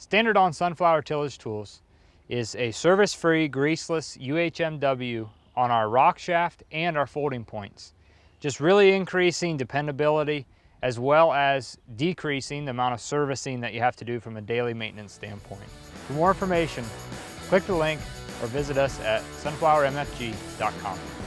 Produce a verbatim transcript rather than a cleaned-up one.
Standard on sunflower tillage tools is a service-free, greaseless U H M W on our rock shaft and our folding points, just really increasing dependability as well as decreasing the amount of servicing that you have to do from a daily maintenance standpoint. For more information, click the link or visit us at sunflower m f g dot com.